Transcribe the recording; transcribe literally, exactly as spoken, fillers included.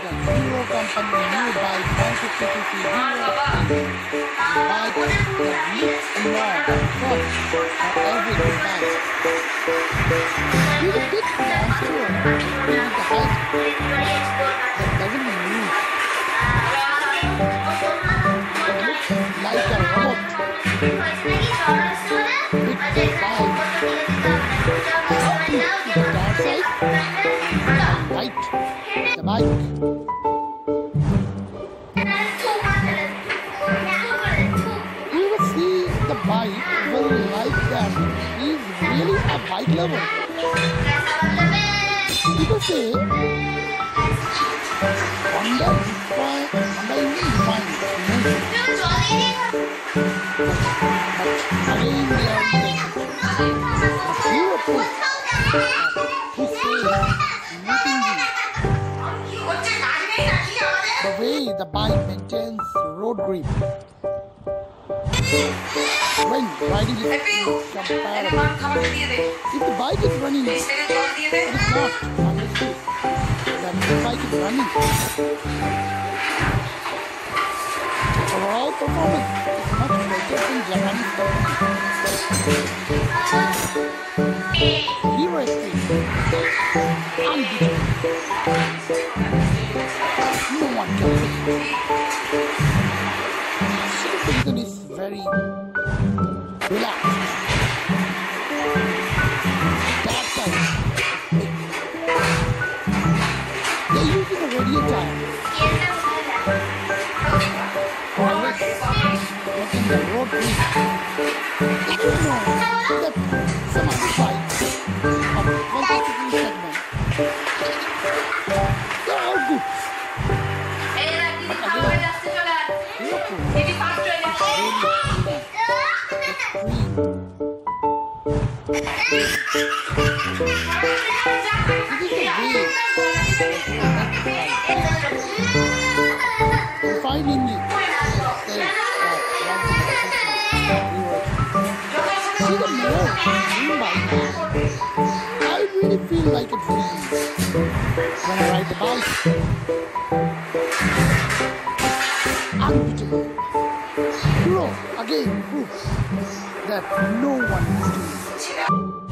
the Hero company new bike one fifty c c Hero Extream. The bike that looks long, first for every good bike. He's a big monster with the height that doesn't move. It looks like a robot. Big bike. The dark side and white. The bike. Whoever sees the bike will like that he's really a bike lover. People say Honda is fine, Honda is fine. But again they are saying Hero proof who says nothing new. The way the bike maintains road grip when riding is incomparable. If the bike is running, it is not understood that the bike is running. Overall performance is much better than Japanese company. Hero Extream, unbeatable. No one can beat it. Suspension is very relaxed. Dark side is big. They're using a radial tire. Always looking the road grip. If you know that some other bikes of one fifty c c segment, they're all good. But again, Hero Extream is finally say that see the more dream bike. I really feel like a dream when I ride the bike. Unbeatable. Hero again proves that no one is doing it.